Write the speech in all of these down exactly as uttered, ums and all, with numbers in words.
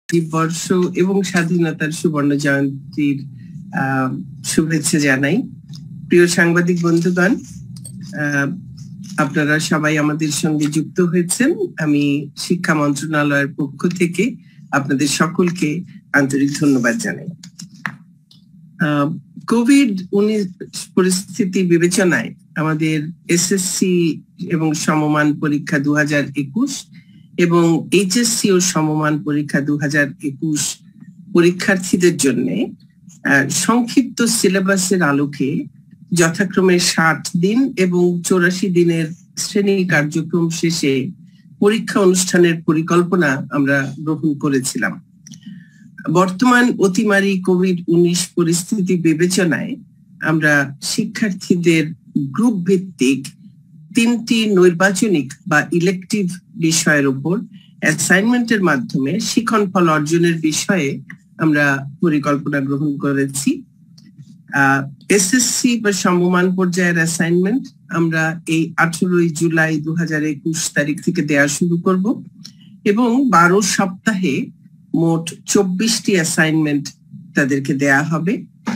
বর্ষ এবং স্বাধীনতার সুবর্ণ জয়ন্তীর শুভেচ্ছা জানাই। প্রিয় সাংবাদিক বন্ধুগণ, আপনারা সবাই আমাদের সঙ্গে যুক্ত হয়েছেন। আমি শিক্ষা মন্ত্রণালয়ের পক্ষ থেকে আপনাদের সকলকে আন্তরিক ধন্যবাদ জানাই। কোভিড উনিশ পরিস্থিতি বিবেচনায় আমাদের এসএসসি এবং সমমান পরীক্ষা দু হাজার একুশ এবং এইচএসসি ও সমমান পরীক্ষা দু হাজার একুশ পরীক্ষার্থীদের জন্য সংক্ষিপ্ত সিলেবাসের আলোকে যথাক্রমে ষাট দিন এবং চৌরাশি দিনের শ্রেণী কার্যক্রম শেষে পরীক্ষা অনুষ্ঠানের পরিকল্পনা আমরা গ্রহণ করেছিলাম। বর্তমান অতিমারী কোভিড উনিশ পরিস্থিতি বিবেচনায় আমরা শিক্ষার্থীদের গ্রুপ ভিত্তিক তিনটি নৈর্বাচনিক বা ইলেকটিভ বিষয়ের উপর অ্যাসাইনমেন্টের মাধ্যমে শিখন ফল অর্জনের বিষয়ে আমরা পরিকল্পনা গ্রহণ করেছি। আহ এসএসসি বা সমমান পর্যায়ের অ্যাসাইনমেন্ট আমরা এই আঠারোই জুলাই দু হাজার একুশ তারিখ থেকে দেওয়া শুরু করব এবং বারো সপ্তাহে মোট চব্বিশটি অ্যাসাইনমেন্ট তাদেরকে দেয়া হবে।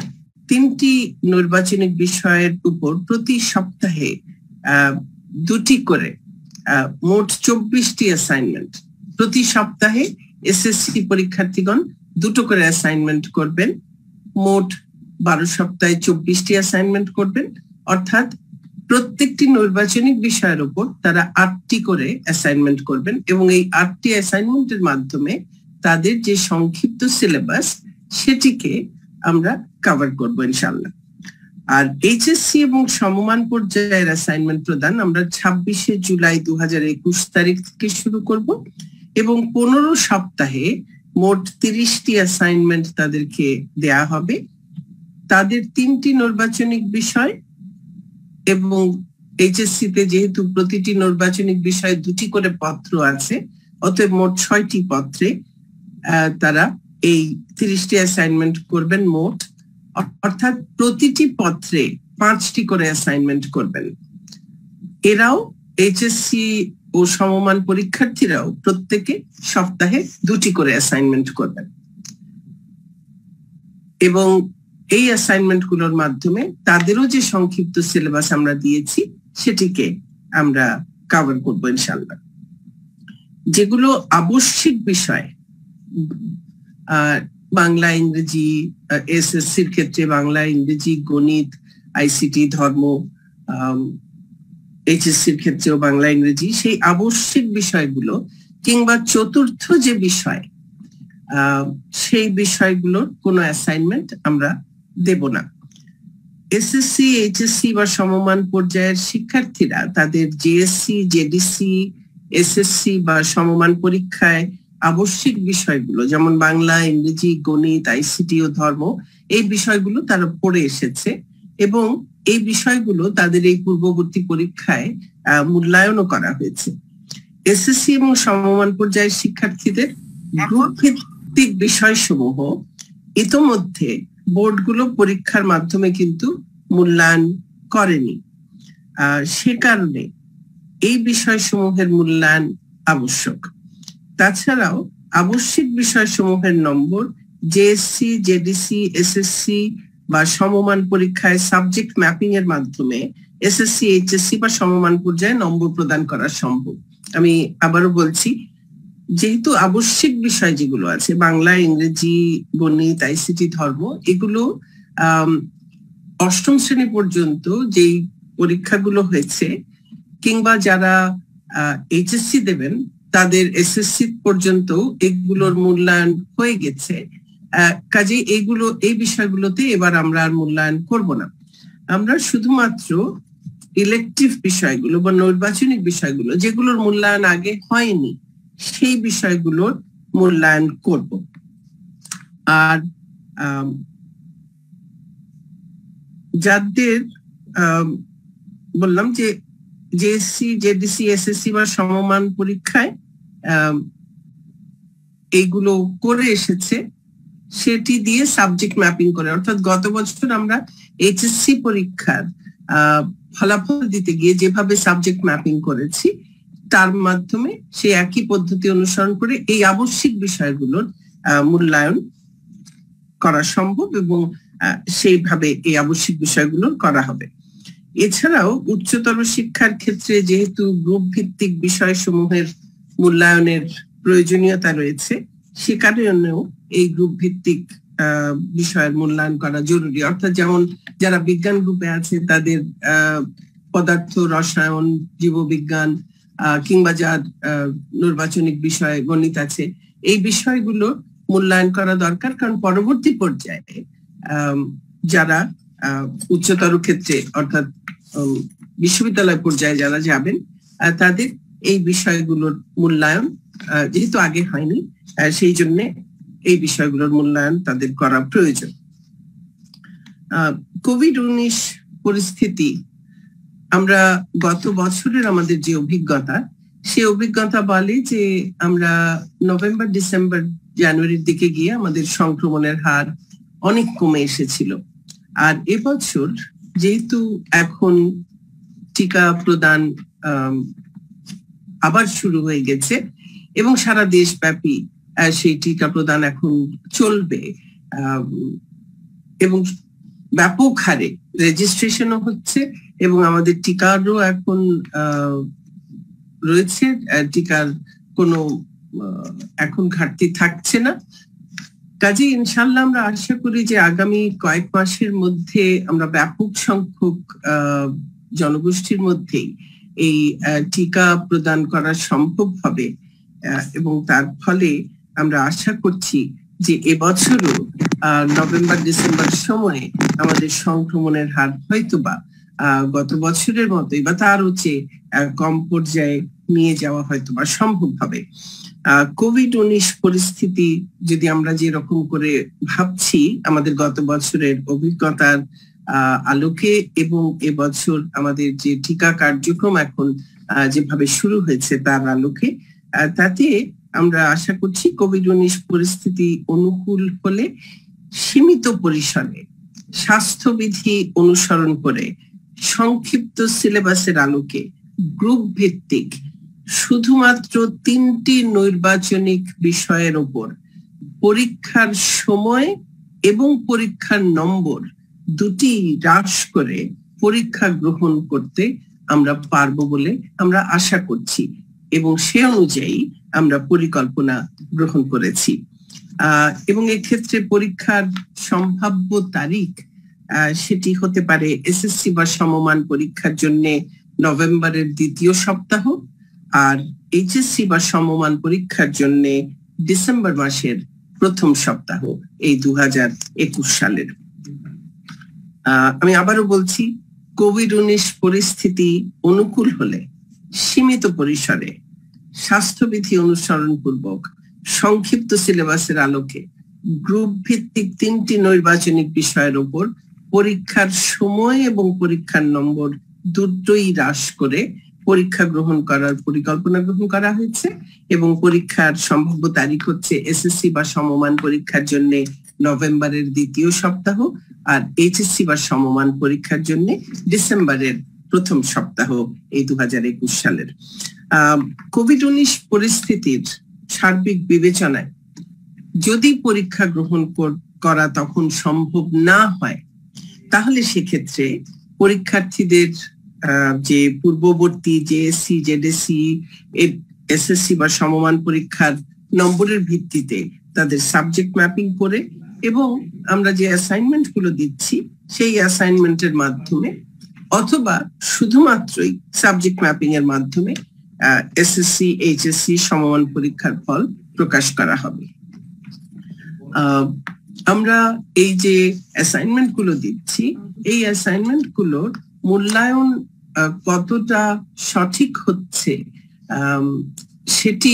তিনটি নৈর্বাচনিক বিষয়ের উপর প্রতি সপ্তাহে আহ দুটি করে আহ মোট চব্বিশটি অ্যাসাইনমেন্ট প্রতি সপ্তাহে এসএসসি পরীক্ষার্থীগণ দুটো করে অ্যাসাইনমেন্ট করবেন। মোট বারো সপ্তাহে চব্বিশটি অ্যাসাইনমেন্ট করবেন, অর্থাৎ প্রত্যেকটি নৈর্বাচনিক বিষয়ের উপর তারা আটটি করে অ্যাসাইনমেন্ট করবেন এবং এই আটটি অ্যাসাইনমেন্টের মাধ্যমে তাদের যে সংক্ষিপ্ত সিলেবাস সেটিকে আমরা কভার করব ইনশাআল্লাহ। আর এইচএসসি এবং সমমান পর্যায়ের অ্যাসাইনমেন্ট প্রদান আমরা ছাব্বিশে জুলাই দু হাজার একুশ তারিখ থেকে শুরু করব এবং পনেরো সপ্তাহে মোট তিরিশটি অ্যাসাইনমেন্ট তাদেরকে দেয়া হবে। তাদের তিনটি নৈর্বাচনিক বিষয় এবং এইচএসসি তে যেহেতু প্রতিটি নৈর্বাচনিক বিষয়ে দুটি করে পত্র আছে, অতএব মোট ছয়টি পত্রে তারা এই তিরিশটি অ্যাসাইনমেন্ট করবেন মোট, অর্থাৎ প্রতিটি পত্রে পাঁচটি করে অ্যাসাইনমেন্ট করবেন। এরাও এইচএসসি ও সমমান পরীক্ষার্থীরাও প্রত্যেকে সপ্তাহে দুটি করে অ্যাসাইনমেন্ট করবেন এবং এই অ্যাসাইনমেন্ট গুলোর মাধ্যমে তাদেরও যে সংক্ষিপ্ত সিলেবাস আমরা দিয়েছি সেটিকে আমরা কভার করবো ইনশাআল্লাহ। যেগুলো আবশ্যিক বিষয়, আহ বাংলা ইংরেজি, এসএসসির ক্ষেত্রে বাংলা ইংরেজি গণিত আইসিটি ধর্ম, এইচএসসির ক্ষেত্রেও বাংলা ইংরেজি, সেই আবশ্যিক বিষয়গুলো কিংবা চতুর্থ যে বিষয় আহ সেই বিষয়গুলোর কোনো অ্যাসাইনমেন্ট আমরা দেব না। এসএসসি এইচএসসি বা সমমান পর্যায়ের শিক্ষার্থীরা তাদের জিএসসি জেডিসি এসএসসি বা সমমান পরীক্ষায় আবশ্যিক বিষয়গুলো যেমন বাংলা ইংরেজি গণিত আইসিটি ও ধর্ম, এই বিষয়গুলো তারা পড়ে এসেছে এবং এই বিষয়গুলো তাদের এই পূর্ববর্তী পরীক্ষায় মূল্যায়নও করা হয়েছে। এসএসসি এবং সমমান পর্যায়ের শিক্ষার্থীদের গ্রুপ ভিত্তিক বিষয়সমূহ ইতোমধ্যে বোর্ডগুলো পরীক্ষার মাধ্যমে কিন্তু মূল্যায়ন করেনি, সে কারণে এই বিষয়সমূহের মূল্যায়ন আবশ্যক। তাছাড়াও আবশ্যিক বিষয়সমূহের নম্বর জেএসসি জেডিসি এসএসসি বা সমমান পরীক্ষায় সাবজেক্ট ম্যাপিং এর মাধ্যমে এসএসসি এইচএসসি বা সমমান পর্যায়ে নম্বর প্রদান করা সম্ভব। আমি আবারও বলছি, যেহেতু আবশ্যিক বিষয় যেগুলো আছে বাংলা ইংরেজি গণিত আইসিটি ধর্ম, এগুলো আহ অষ্টম শ্রেণী পর্যন্ত যেই পরীক্ষাগুলো হয়েছে কিংবা যারা আহ এইচএসসি দেবেন তাদের এসএসসি পর্যন্ত এগুলোর মূল্যায়ন হয়ে গেছে। কাজে এইগুলো এই বিষয়গুলোতে এবার আমরা আর মূল্যায়ন করব না। আমরা শুধুমাত্র ইলেকটিভ বিষয়গুলো বা নৈর্বাচনিক বিষয়গুলো যেগুলোর মূল্যায়ন আগে হয়নি সেই বিষয়গুলোর মূল্যায়ন করব। আর যাদের বললাম যে জেএসসি জেডিসি এসএসসি বা সমমান পরীক্ষায় এইগুলো করে এসেছে সেটি দিয়ে সাবজেক্ট ম্যাপিং করে, অর্থাৎ গত বছর আমরা এইচএসসি পরীক্ষার আহ ফলাফল দিতে গিয়ে যেভাবে সাবজেক্ট ম্যাপিং করেছি তার মাধ্যমে সেই একই পদ্ধতি অনুসরণ করে এই আবশ্যিক বিষয়গুলোর মূল্যায়ন করা সম্ভব এবং সেইভাবে এই আবশ্যিক বিষয়গুলো করা হবে। এছাড়াও উচ্চতর শিক্ষার ক্ষেত্রে যেহেতু গ্রুপ ভিত্তিক বিষয়সমূহের মূল্যায়নের প্রয়োজনীয়তা রয়েছে, সে কারণেও এই গ্রুপ ভিত্তিক বিষয়ের মূল্যায়ন করা জরুরি। অর্থাৎ যেমন যারা বিজ্ঞান গ্রুপে আছে তাদের পদার্থ, রসায়ন, জীববিজ্ঞান কিংবা যার নির্বাচনিক বিষয় গণিত আছে, এই বিষয়গুলো মূল্যায়ন করা দরকার। কারণ পরবর্তী পর্যায়ে যারা উচ্চতর ক্ষেত্রে অর্থাৎ বিশ্ববিদ্যালয় পর্যায়ে যারা যাবেন তাদের এই বিষয়গুলোর মূল্যায়ন যেহেতু আগে হয়নি, সেই জন্য এই বিষয়গুলোর মূল্যায়ন তাদের করা প্রয়োজন। কোভিড উনিশ পরিস্থিতি, আমরা গত বছরের আমাদের যে অভিজ্ঞতা, সে অভিজ্ঞতা বলে যে আমরা নভেম্বর, ডিসেম্বর, জানুয়ারির দিকে গিয়ে আমাদের সংক্রমণের হার অনেক কমে এসেছিল। আর এবছর যেহেতু এখন টিকা প্রদান আবার শুরু হয়ে গেছে এবং সারা দেশব্যাপী সেই টিকা প্রদান এখন চলবে এবং ব্যাপক হারে রেজিস্ট্রেশনও হচ্ছে এবং আমাদের টিকারও এখন রয়েছে, টিকার কোনো এখন ঘাটতি থাকছে না। কাজে ইনশাল্লাহ আমরা আশা করি যে আগামী কয়েক মাসের মধ্যে আমরা ব্যাপক সংখ্যক জনগোষ্ঠীর মধ্যেই এই টিকা প্রদান করা সম্ভব হবে এবং তার ফলে আমরা আশা করছি যে এবছরও নভেম্বর ডিসেম্বর সময়ে আমাদের সংক্রমণের হার হয়তোবা গত বছরের মতোই বা তার হচ্ছে কম পর্যায়ে নিয়ে যাওয়া হয়তোবা সম্ভব হবে। কোভিড উনিশ পরিস্থিতি যদি আমরা যেরকম করে ভাবছি আমাদের গত বছরের অভিজ্ঞতার আলোকে এবং এবছর আমাদের যে টিকা কার্যক্রম এখন যেভাবে শুরু হয়েছে তার আলোকে, তাতে আমরা আশা করছি কোভিড উনিশ পরিস্থিতি অনুকূল হলে সীমিত পরিসরে স্বাস্থ্যবিধি অনুসরণ করে সংক্ষিপ্ত সিলেবাসের আলোকে গ্রুপ ভিত্তিক শুধুমাত্র তিনটি নৈর্বাচনিক বিষয়ের উপর পরীক্ষার সময় এবং পরীক্ষার নম্বর দুটি হ্রাস করে পরীক্ষা গ্রহণ করতে আমরা পারবো বলে আমরা আশা করছি এবং সে অনুযায়ী আমরা পরিকল্পনা গ্রহণ করেছি। আহ এবং এক্ষেত্রে পরীক্ষার সম্ভাব্য তারিখ সেটি হতে পারে এসএসসি বা সমমান পরীক্ষার জন্য নভেম্বরের দ্বিতীয় সপ্তাহ, আর এইচএসসি বা সমমান পরীক্ষার জন্য ডিসেম্বর মাসের প্রথম সপ্তাহ এই দু হাজার একুশ সালের। আহ আমি আবারও বলছি, কোভিড উনিশ পরিস্থিতি অনুকূল হলে সীমিত পরিসরে স্বাস্থ্যবিধি অনুসরণ পূর্বক সংক্ষিপ্ত সিলেবাসের আলোকে গ্রুপ ভিত্তিক তিনটি নৈর্বাচনিক বিষয়ের উপর পরীক্ষার সময় এবং পরীক্ষার নম্বর দুটোই হ্রাস করে পরীক্ষা গ্রহণ করার পরিকল্পনা গ্রহণ করা হয়েছে এবং পরীক্ষার সম্ভাব্য তারিখ হচ্ছে এসএসসি বা সমমান পরীক্ষার জন্য নভেম্বরের দ্বিতীয় সপ্তাহ আর এইচএসসি বা সমমান পরীক্ষার জন্য ডিসেম্বরের প্রথম সপ্তাহ এই দু হাজার একুশ সালের। আহ কোভিড উনিশ পরিস্থিতির সার্বিক বিবেচনায় যদি পরীক্ষা গ্রহণ করা তখন সম্ভব না হয়, তাহলে সেক্ষেত্রে পরীক্ষার্থীদের যে পূর্ববর্তী জেএসসি, জেডএসসি, এসএসসি বা সমমান পরীক্ষার নম্বরের ভিত্তিতে তাদের সাবজেক্ট ম্যাপিং করে এবং আমরা যে অ্যাসাইনমেন্ট গুলো দিচ্ছি সেই অ্যাসাইনমেন্টের মাধ্যমে অথবা শুধুমাত্রই সাবজেক্ট ম্যাপিং এর মাধ্যমে এসএসসি, এইচএসসি সমমান পরীক্ষার ফল প্রকাশ করা হবে। আহ আমরা এই যে অ্যাসাইনমেন্ট গুলো দিচ্ছি, এই অ্যাসাইনমেন্ট গুলোর মূল্যায়ন কতটা সঠিক হচ্ছে সেটি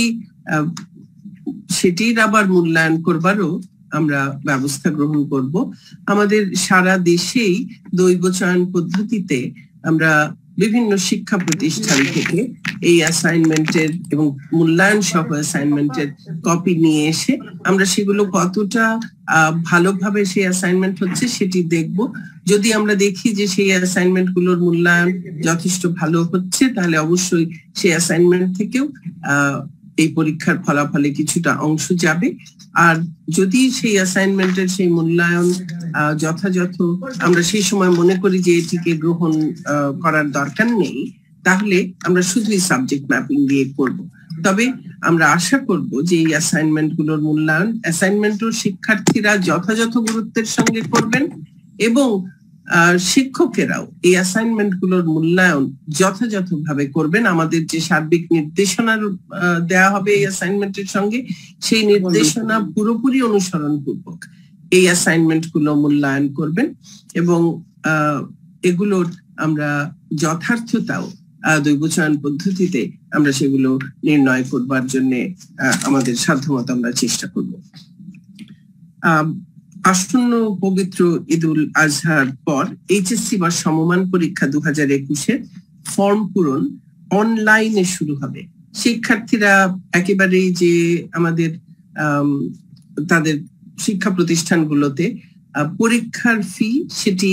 সেটির আবার মূল্যায়ন করবারও আমরা ব্যবস্থা গ্রহণ করব। আমাদের সারা দেশেই দৈব চয়ন পদ্ধতিতে আমরা বিভিন্ন শিক্ষা প্রতিষ্ঠান থেকে এই অ্যাসাইনমেন্টের এবং মূল্যায়ন সহ অ্যাসাইনমেন্টের কপি নিয়ে এসে আমরা সেগুলো কতটা ভালোভাবে সেই অ্যাসাইনমেন্ট হচ্ছে সেটি দেখব। যদি আমরা দেখি যে সেই অ্যাসাইনমেন্ট গুলোর মূল্যায়ন যথেষ্ট ভালো হচ্ছে, তাহলে অবশ্যই সেই অ্যাসাইনমেন্ট থেকেও আহ এই পরীক্ষার ফলাফলে কিছুটা অংশ যাবে। আর যদি সেই অ্যাসাইনমেন্টের সেই মূল্যায়ন যথাযথ আমরা সেই সময় মনে করি যে এটিকে গ্রহণ করার দরকার নেই, তাহলে আমরা শুধুই সাবজেক্ট ম্যাপিং দিয়ে করব। তবে আমরা আশা করব যে এই অ্যাসাইনমেন্ট গুলোর মূল্যায়ন অ্যাসাইনমেন্টও শিক্ষার্থীরা যথাযথ গুরুত্বের সঙ্গে করবেন এবং শিক্ষকেরাও এই অ্যাসাইনমেন্ট গুলোর মূল্যায়ন যথাযথভাবে করবেন। আমাদের যে সার্বিক নির্দেশনা দেওয়া হবে এই অ্যাসাইনমেন্টের সঙ্গে, সেই নির্দেশনা পুরোপুরি অনুসরণ পূর্বক এই অ্যাসাইনমেন্ট গুলো মূল্যায়ন করবেন এবং এগুলোর আমরা যথার্থতাও দৈবচয়ন পদ্ধতিতে আমরা সেগুলো নির্ণয় করবার জন্য আমাদের সাধ্যমতো আমরা চেষ্টা করব। আহ আসন্ন পবিত্র ঈদুল আজহার পর এইচএসসি বা সমমান পরীক্ষা দু হাজার একুশের ফর্ম পূরণ অনলাইনে শুরু হবে। শিক্ষার্থীরা একেবারেই যে আমাদের তাদের শিক্ষা প্রতিষ্ঠানগুলোতে পরীক্ষার ফি সেটি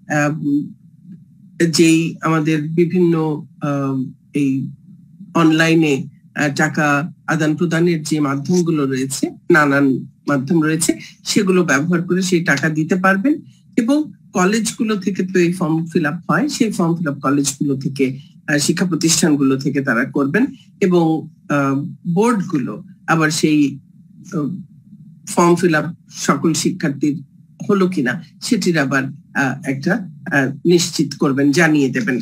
যেই আমাদের বিভিন্ন এই অনলাইনে টাকা আদান প্রদানের যে মাধ্যমগুলো রয়েছে, নানান মাধ্যম রয়েছে, সেগুলো ব্যবহার করে সেই টাকা দিতে পারবেন এবং কলেজগুলো থেকে তো এই ফর্ম ফিল আপ হয়, সেই ফর্ম ফিল আপ কলেজগুলো থেকে শিক্ষা প্রতিষ্ঠানগুলো থেকে তারা করবেন এবং বোর্ডগুলো আবার সেই ফর্ম ফিল আপ সকল শিক্ষার্থীর হলো কিনা সেটির আবার একটা নিশ্চিত করবেন, জানিয়ে দেবেন।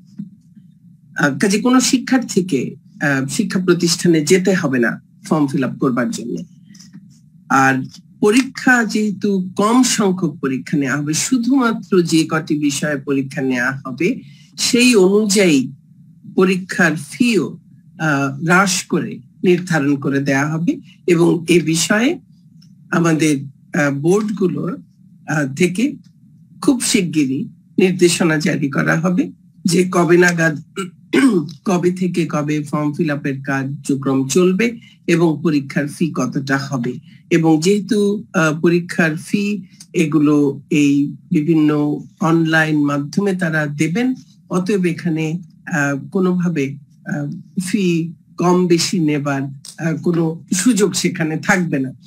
কাজে কোনো শিক্ষার্থীকে শিক্ষা প্রতিষ্ঠানে যেতে হবে না ফর্ম ফিল আপ করবার জন্য। আর পরীক্ষা যেহেতু কম সংখ্যক পরীক্ষা নেওয়া হবে, শুধুমাত্র যে কটি বিষয়ে পরীক্ষা নেওয়া হবে সেই অনুযায়ী পরীক্ষার ফিও হ্রাস করে নির্ধারণ করে দেওয়া হবে এবং এ বিষয়ে আমাদের বোর্ডগুলোর থেকে খুব শিগগিরই নির্দেশনা জারি করা হবে যে কবে নাগাদ কবে থেকে কবে ফর্ম ফিল আপের কার্যক্রম চলবে এবং পরীক্ষার ফি কতটা হবে। এবং যেহেতু পরীক্ষার ফি এগুলো এই বিভিন্ন অনলাইন মাধ্যমে তারা দেবেন, অতএব এখানে কোনোভাবে ফি কম বেশি নেবার কোনো সুযোগ সেখানে থাকবে না।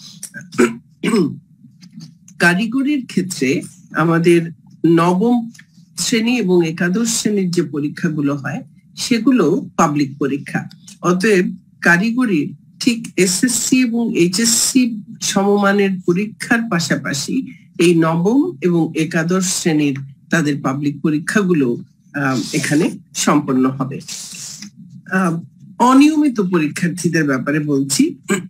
কারিগরির ক্ষেত্রে আমাদের নবম শ্রেণী এবং একাদশ শ্রেণীর যে পরীক্ষাগুলো হয় সেগুলো পাবলিক পরীক্ষা। অতএব কারিগরির ঠিক এসএসসি এবং এইচএসসি সমমানের পরীক্ষার পাশাপাশি এই নবম এবং একাদশ শ্রেণীর তাদের পাবলিক পরীক্ষাগুলো এখানে সম্পন্ন হবে। অনিয়মিত পরীক্ষার্থীদের ব্যাপারে বলছি,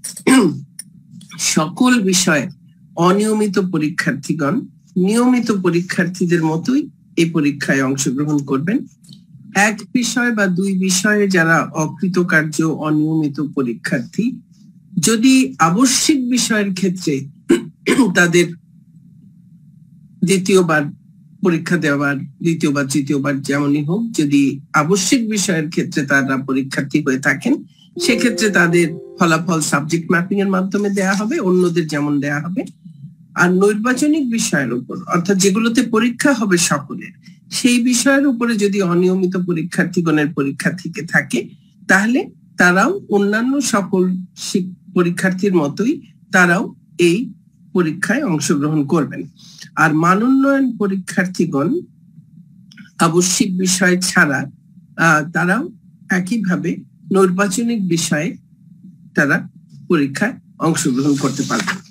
সকল বিষয়ে অনিয়মিত পরীক্ষার্থীগণ নিয়মিত পরীক্ষার্থীদের মতোই এই পরীক্ষায় অংশগ্রহণ করবেন। এক বিষয় বা দুই বিষয়ে যারা অকৃতকার্য অনিয়মিত পরীক্ষার্থী, যদি আবশ্যিক বিষয়ের ক্ষেত্রে তাদের দ্বিতীয়বার পরীক্ষা দেওয়ার দ্বিতীয়বার তৃতীয়বার যেমনই হোক, যদি আবশ্যিক বিষয়ের ক্ষেত্রে তারা পরীক্ষার্থী হয়ে থাকেন সেক্ষেত্রে তাদের ফলাফল সাবজেক্ট ম্যাপিং এর মাধ্যমে দেয়া হবে, অন্যদের যেমন দেয়া হবে। আর নৈর্বাচনিক বিষয়ের উপর, অর্থাৎ যেগুলোতে পরীক্ষা হবে সকলের, সেই বিষয়ের উপরে যদি অনিয়মিত পরীক্ষার্থীগণের পরীক্ষা থেকে থাকে তাহলে তারাও অন্যান্য সকল পরীক্ষার্থীর মতোই তারাও এই পরীক্ষায় অংশগ্রহণ করবেন। আর মানোন্নয়ন পরীক্ষার্থীগণ আবশ্যিক বিষয় ছাড়া আহ তারাও একইভাবে নৈর্বাচনিক বিষয়ে তারা পরীক্ষায় অংশগ্রহণ করতে পারবেন।